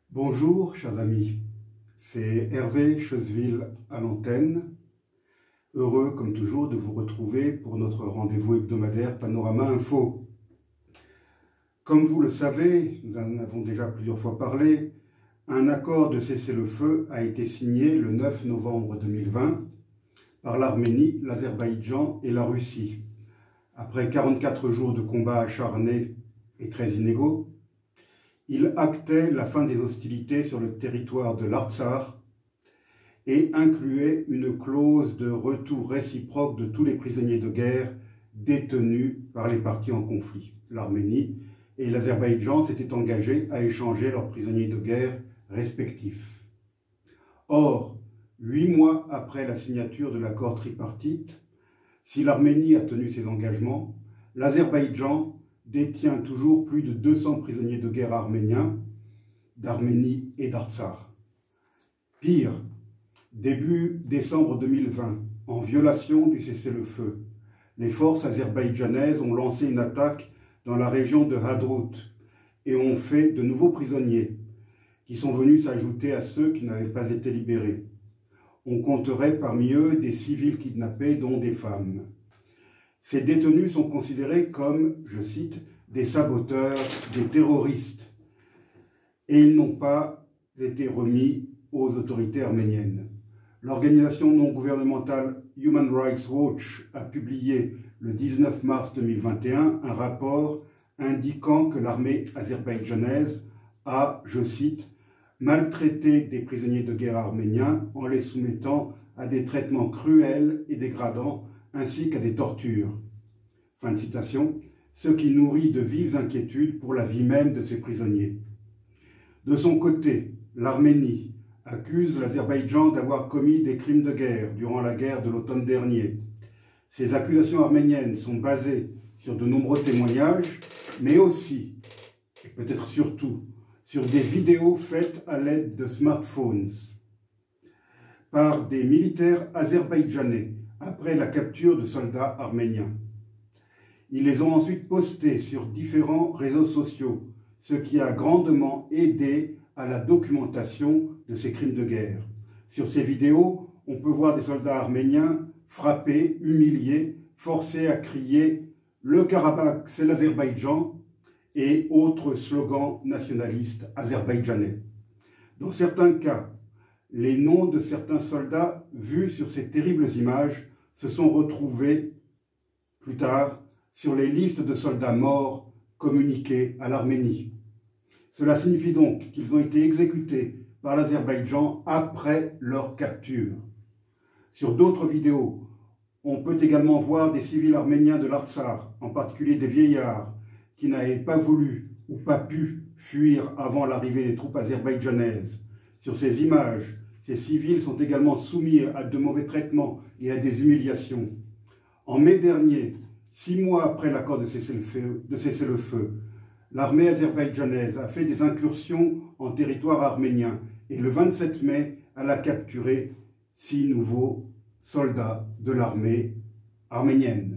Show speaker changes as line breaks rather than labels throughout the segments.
Bonjour, chers amis. C'est Hervé Choseville à l'antenne. Heureux, comme toujours, de vous retrouver pour notre rendez-vous hebdomadaire Panorama Info. Comme vous le savez, nous en avons déjà plusieurs fois parlé, un accord de cessez-le-feu a été signé le 9 novembre 2020 par l'Arménie, l'Azerbaïdjan et la Russie. Après 44 jours de combats acharnés et très inégaux, il actait la fin des hostilités sur le territoire de l'Artsakh et incluait une clause de retour réciproque de tous les prisonniers de guerre détenus par les parties en conflit. L'Arménie et l'Azerbaïdjan s'étaient engagés à échanger leurs prisonniers de guerre respectifs. Or, 8 mois après la signature de l'accord tripartite, si l'Arménie a tenu ses engagements, l'Azerbaïdjan détient toujours plus de 200 prisonniers de guerre arméniens d'Arménie et d'Artsakh. Pire, début décembre 2020, en violation du cessez-le-feu, les forces azerbaïdjanaises ont lancé une attaque dans la région de Hadrout et ont fait de nouveaux prisonniers qui sont venus s'ajouter à ceux qui n'avaient pas été libérés. On compterait parmi eux des civils kidnappés, dont des femmes. Ces détenus sont considérés comme, je cite, des saboteurs, des terroristes, et ils n'ont pas été remis aux autorités arméniennes. L'organisation non gouvernementale Human Rights Watch a publié le 19 mars 2021 un rapport indiquant que l'armée azerbaïdjanaise a, je cite, maltraité des prisonniers de guerre arméniens en les soumettant à des traitements cruels et dégradants ainsi qu'à des tortures. Fin de citation, ce qui nourrit de vives inquiétudes pour la vie même de ces prisonniers. De son côté, l'Arménie accuse l'Azerbaïdjan d'avoir commis des crimes de guerre durant la guerre de l'automne dernier. Ces accusations arméniennes sont basées sur de nombreux témoignages, mais aussi, et peut-être surtout, sur des vidéos faites à l'aide de smartphones par des militaires azerbaïdjanais après la capture de soldats arméniens. Ils les ont ensuite postés sur différents réseaux sociaux, ce qui a grandement aidé à la documentation de ces crimes de guerre. Sur ces vidéos, on peut voir des soldats arméniens frappés, humiliés, forcés à crier « Le Karabakh, c'est l'Azerbaïdjan » et autres slogans nationalistes azerbaïdjanais. Dans certains cas, les noms de certains soldats vus sur ces terribles images se sont retrouvés plus tard sur les listes de soldats morts communiquées à l'Arménie. Cela signifie donc qu'ils ont été exécutés par l'Azerbaïdjan après leur capture. Sur d'autres vidéos, on peut également voir des civils arméniens de l'Artsakh, en particulier des vieillards, qui n'avaient pas voulu ou pas pu fuir avant l'arrivée des troupes azerbaïdjanaises. Sur ces images, ces civils sont également soumis à de mauvais traitements et à des humiliations. En mai dernier, 6 mois après l'accord de cessez-le-feu, l'armée azerbaïdjanaise a fait des incursions en territoire arménien et le 27 mai, elle a capturé 6 nouveaux soldats de l'armée arménienne.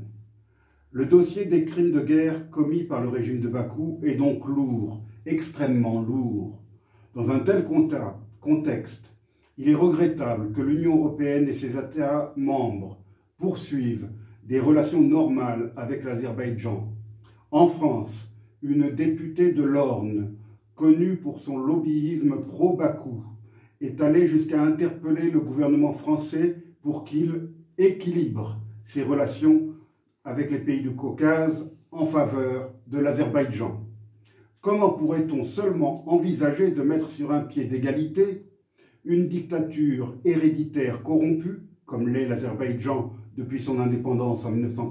Le dossier des crimes de guerre commis par le régime de Bakou est donc lourd, extrêmement lourd. Dans un tel contexte, il est regrettable que l'Union européenne et ses États membres poursuivent des relations normales avec l'Azerbaïdjan. En France, une députée de l'Orne, connue pour son lobbyisme pro-Bakou, est allée jusqu'à interpeller le gouvernement français pour qu'il équilibre ses relations avec les pays du Caucase en faveur de l'Azerbaïdjan. Comment pourrait-on seulement envisager de mettre sur un pied d'égalité une dictature héréditaire corrompue, comme l'est l'Azerbaïdjan depuis son indépendance en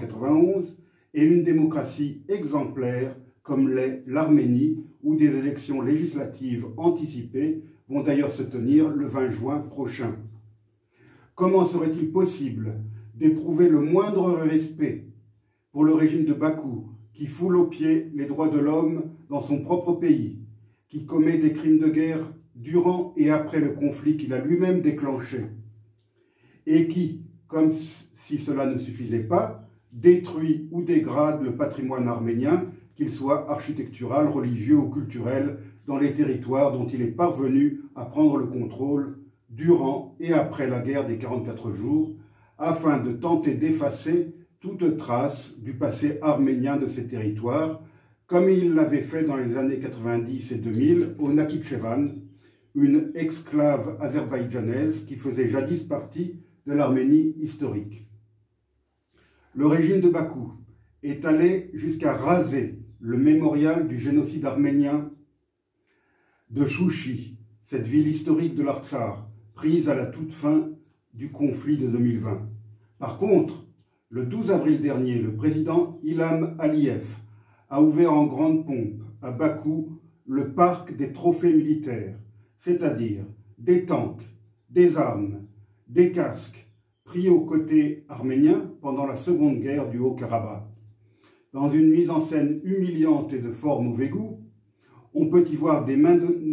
1991, et une démocratie exemplaire, comme l'est l'Arménie, où des élections législatives anticipées vont d'ailleurs se tenir le 20 juin prochain. Comment serait-il possible d'éprouver le moindre respect pour le régime de Bakou, qui foule aux pieds les droits de l'homme dans son propre pays, qui commet des crimes de guerre durant et après le conflit qu'il a lui-même déclenché, et qui, comme si cela ne suffisait pas, détruit ou dégrade le patrimoine arménien, qu'il soit architectural, religieux ou culturel, dans les territoires dont il est parvenu à prendre le contrôle durant et après la guerre des 44 jours, afin de tenter d'effacer toute trace du passé arménien de ces territoires, comme il l'avait fait dans les années 90 et 2000 au Nakhitchevan, une exclave azerbaïdjanaise qui faisait jadis partie de l'Arménie historique. Le régime de Bakou est allé jusqu'à raser le mémorial du génocide arménien de Chouchi, cette ville historique de l'Artsakh, prise à la toute fin du conflit de 2020. Par contre, le 12 avril dernier, le président Ilham Aliyev a ouvert en grande pompe à Bakou le parc des trophées militaires, c'est-à-dire des tanks, des armes, des casques, pris aux côtés arméniens pendant la seconde guerre du Haut-Karabakh. Dans une mise en scène humiliante et de fort mauvais goût, on peut y voir des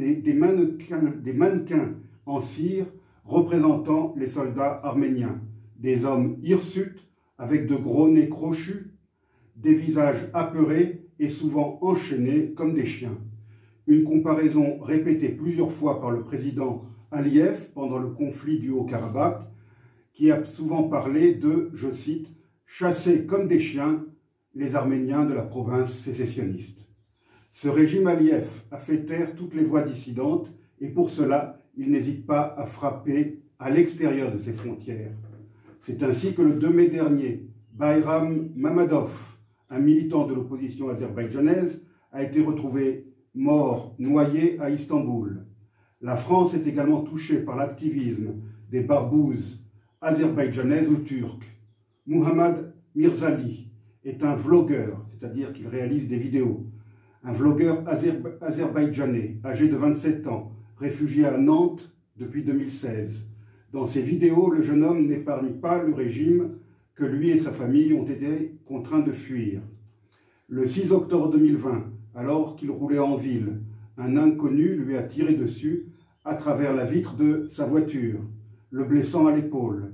mannequins en cire représentant les soldats arméniens, des hommes hirsutes avec de gros nez crochus, des visages apeurés et souvent enchaînés comme des chiens. Une comparaison répétée plusieurs fois par le président Aliyev pendant le conflit du Haut-Karabakh, qui a souvent parlé de, je cite, « chasser comme des chiens les Arméniens de la province sécessionniste ». Ce régime Aliyev a fait taire toutes les voix dissidentes et pour cela, il n'hésite pas à frapper à l'extérieur de ses frontières. C'est ainsi que le 2 mai dernier, Bayram Mamadov, un militant de l'opposition azerbaïdjanaise, a été retrouvé mort, noyé à Istanbul. La France est également touchée par l'activisme des barbouzes azerbaïdjanaises ou turques. Muhammad Mirzali est un vlogueur, c'est-à-dire qu'il réalise des vidéos. Un vlogueur azerbaïdjanais, âgé de 27 ans, réfugié à Nantes depuis 2016. Dans ses vidéos, le jeune homme n'épargne pas le régime que lui et sa famille ont été contraints de fuir. Le 6 octobre 2020, alors qu'il roulait en ville, un inconnu lui a tiré dessus à travers la vitre de sa voiture, le blessant à l'épaule.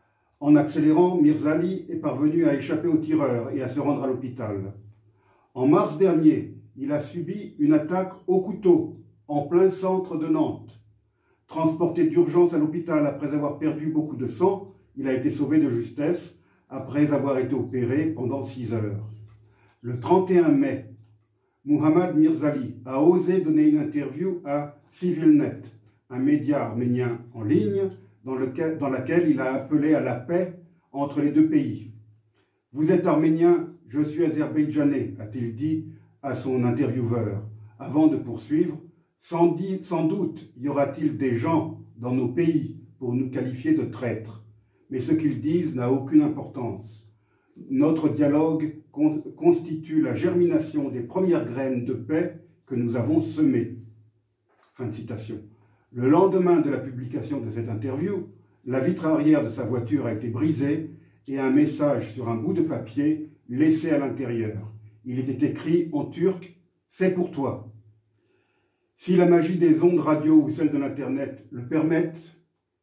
En accélérant, Mirzali est parvenu à échapper au tireur et à se rendre à l'hôpital. En mars dernier, il a subi une attaque au couteau en plein centre de Nantes. Transporté d'urgence à l'hôpital après avoir perdu beaucoup de sang, il a été sauvé de justesse après avoir été opéré pendant 6 heures. Le 31 mai, Muhammad Mirzali a osé donner une interview à Civilnet, un média arménien en ligne dans laquelle il a appelé à la paix entre les deux pays. « Vous êtes arménien, je suis azerbaïdjanais », a-t-il dit à son intervieweur, avant de poursuivre. Sans doute y aura-t-il des gens dans nos pays pour nous qualifier de traîtres, mais ce qu'ils disent n'a aucune importance. Notre dialogue constitue la germination des premières graines de paix que nous avons semées. Fin de citation. Le lendemain de la publication de cette interview, la vitre arrière de sa voiture a été brisée et un message sur un bout de papier laissé à l'intérieur. Il était écrit en turc « C'est pour toi ». Si la magie des ondes radio ou celle de l'Internet le permettent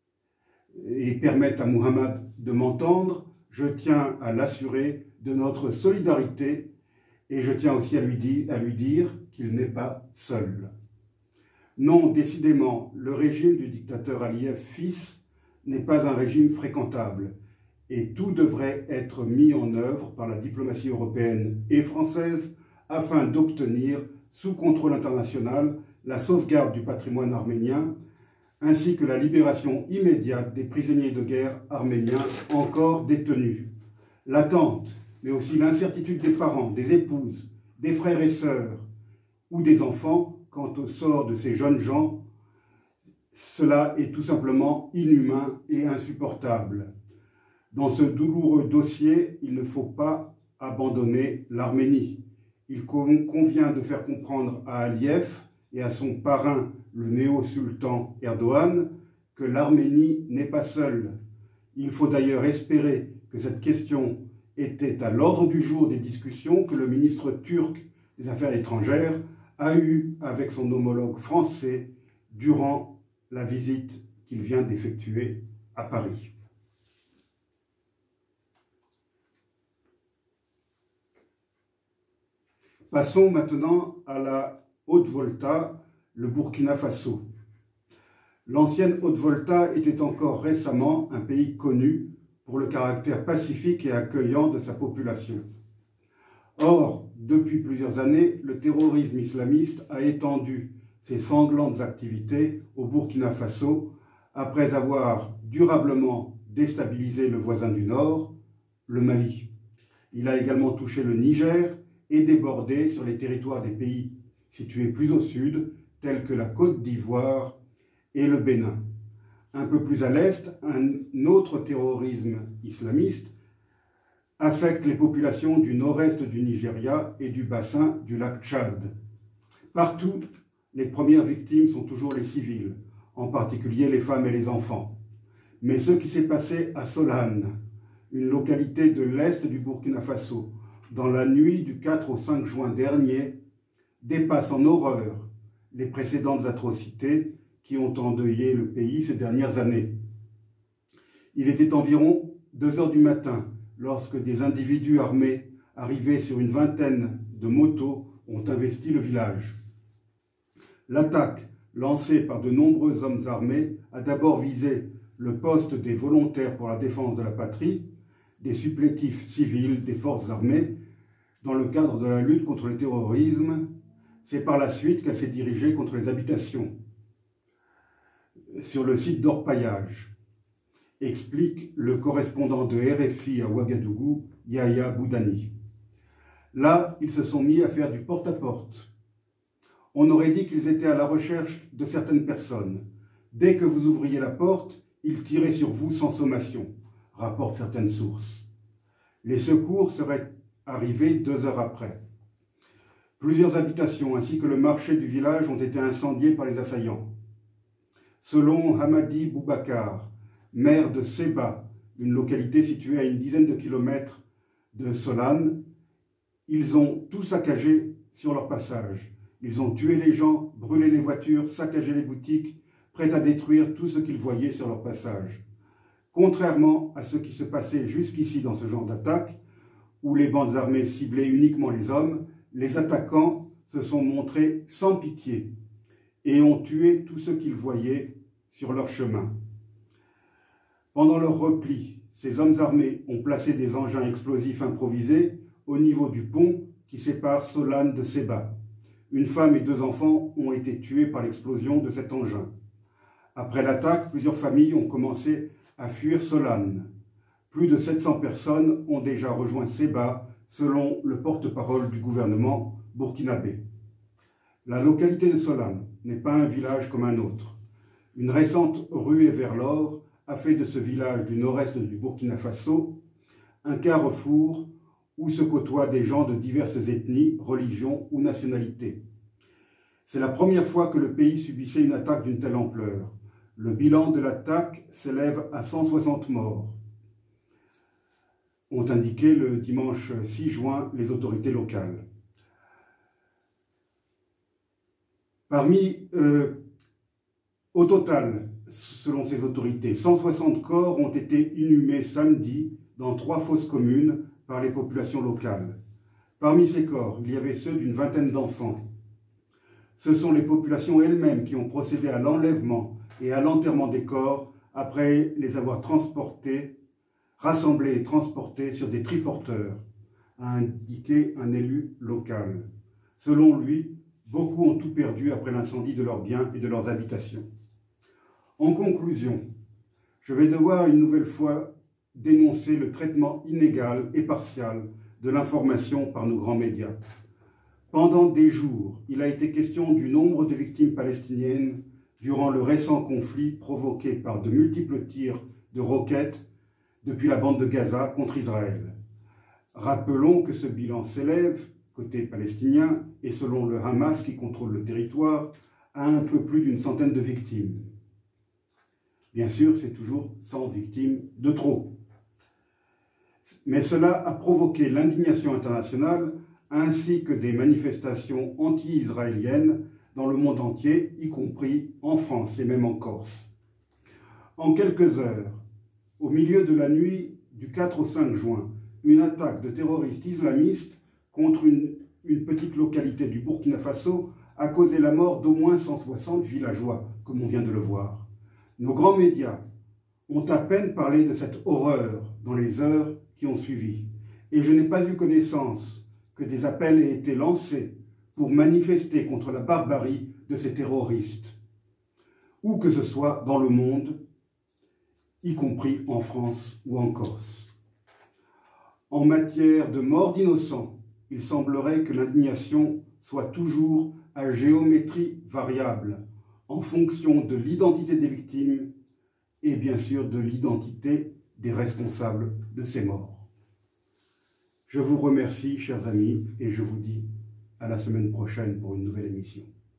et permettent à Muhammad de m'entendre, je tiens à l'assurer de notre solidarité et je tiens aussi à lui dire qu'il n'est pas seul. Non, décidément, le régime du dictateur Aliyev fils n'est pas un régime fréquentable et tout devrait être mis en œuvre par la diplomatie européenne et française afin d'obtenir, sous contrôle international, la sauvegarde du patrimoine arménien, ainsi que la libération immédiate des prisonniers de guerre arméniens encore détenus. L'attente, mais aussi l'incertitude des parents, des épouses, des frères et sœurs ou des enfants quant au sort de ces jeunes gens, cela est tout simplement inhumain et insupportable. Dans ce douloureux dossier, il ne faut pas abandonner l'Arménie. Il convient de faire comprendre à Aliyev et à son parrain, le néo-sultan Erdogan, que l'Arménie n'est pas seule. Il faut d'ailleurs espérer que cette question était à l'ordre du jour des discussions que le ministre turc des Affaires étrangères a eues avec son homologue français durant la visite qu'il vient d'effectuer à Paris. Passons maintenant à la Haute Volta, le Burkina Faso. L'ancienne Haute-Volta était encore récemment un pays connu pour le caractère pacifique et accueillant de sa population. Or, depuis plusieurs années, le terrorisme islamiste a étendu ses sanglantes activités au Burkina Faso après avoir durablement déstabilisé le voisin du Nord, le Mali. Il a également touché le Niger et débordé sur les territoires des pays situés plus au sud, tels que la Côte d'Ivoire et le Bénin. Un peu plus à l'est, un autre terrorisme islamiste affecte les populations du nord-est du Nigeria et du bassin du lac Tchad. Partout, les premières victimes sont toujours les civils, en particulier les femmes et les enfants. Mais ce qui s'est passé à Solane, une localité de l'est du Burkina Faso, dans la nuit du 4 au 5 juin dernier, dépasse en horreur les précédentes atrocités qui ont endeuillé le pays ces dernières années. Il était environ 2 heures du matin lorsque des individus armés arrivés sur une vingtaine de motos ont investi le village. L'attaque, lancée par de nombreux hommes armés, a d'abord visé le poste des volontaires pour la défense de la patrie, des supplétifs civils des forces armées, dans le cadre de la lutte contre le terrorisme. C'est par la suite qu'elle s'est dirigée contre les habitations sur le site d'orpaillage, explique le correspondant de RFI à Ouagadougou, Yahya Boudani. Là, ils se sont mis à faire du porte-à-porte. On aurait dit qu'ils étaient à la recherche de certaines personnes. Dès que vous ouvriez la porte, ils tiraient sur vous sans sommation, rapportent certaines sources. Les secours seraient arrivés 2 heures après. Plusieurs habitations ainsi que le marché du village ont été incendiés par les assaillants. Selon Hamadi Boubacar, maire de Seba, une localité située à une dizaine de kilomètres de Solane, ils ont tout saccagé sur leur passage. Ils ont tué les gens, brûlé les voitures, saccagé les boutiques, prêts à détruire tout ce qu'ils voyaient sur leur passage. Contrairement à ce qui se passait jusqu'ici dans ce genre d'attaque, où les bandes armées ciblaient uniquement les hommes, les attaquants se sont montrés sans pitié et ont tué tout ce qu'ils voyaient sur leur chemin. Pendant leur repli, ces hommes armés ont placé des engins explosifs improvisés au niveau du pont qui sépare Solane de Seba. Une femme et 2 enfants ont été tués par l'explosion de cet engin. Après l'attaque, plusieurs familles ont commencé à fuir Solane. Plus de 700 personnes ont déjà rejoint Seba, selon le porte-parole du gouvernement burkinabé. La localité de Solane n'est pas un village comme un autre. Une récente ruée vers l'or a fait de ce village du nord-est du Burkina Faso un carrefour où se côtoient des gens de diverses ethnies, religions ou nationalités. C'est la première fois que le pays subissait une attaque d'une telle ampleur. Le bilan de l'attaque s'élève à 160 morts, ont indiqué le dimanche 6 juin les autorités locales. Au total, selon ces autorités, 160 corps ont été inhumés samedi dans 3 fosses communes par les populations locales. Parmi ces corps, il y avait ceux d'une vingtaine d'enfants. Ce sont les populations elles-mêmes qui ont procédé à l'enlèvement et à l'enterrement des corps après les avoir rassemblés et transportés sur des triporteurs, a indiqué un élu local. Selon lui, beaucoup ont tout perdu après l'incendie de leurs biens et de leurs habitations. En conclusion, je vais devoir une nouvelle fois dénoncer le traitement inégal et partial de l'information par nos grands médias. Pendant des jours, il a été question du nombre de victimes palestiniennes durant le récent conflit provoqué par de multiples tirs de roquettes depuis la bande de Gaza contre Israël. Rappelons que ce bilan s'élève, côté palestinien, et selon le Hamas qui contrôle le territoire, à un peu plus d'une centaine de victimes. Bien sûr, c'est toujours 100 victimes de trop. Mais cela a provoqué l'indignation internationale ainsi que des manifestations anti-israéliennes dans le monde entier, y compris en France et même en Corse. En quelques heures, au milieu de la nuit du 4 au 5 juin, une attaque de terroristes islamistes contre une petite localité du Burkina Faso a causé la mort d'au moins 160 villageois, comme on vient de le voir. Nos grands médias ont à peine parlé de cette horreur dans les heures qui ont suivi. Et je n'ai pas eu connaissance que des appels aient été lancés pour manifester contre la barbarie de ces terroristes, où que ce soit dans le monde, y compris en France ou en Corse. En matière de mort d'innocents, il semblerait que l'indignation soit toujours à géométrie variable, en fonction de l'identité des victimes et bien sûr de l'identité des responsables de ces morts. Je vous remercie, chers amis, et je vous dis à la semaine prochaine pour une nouvelle émission.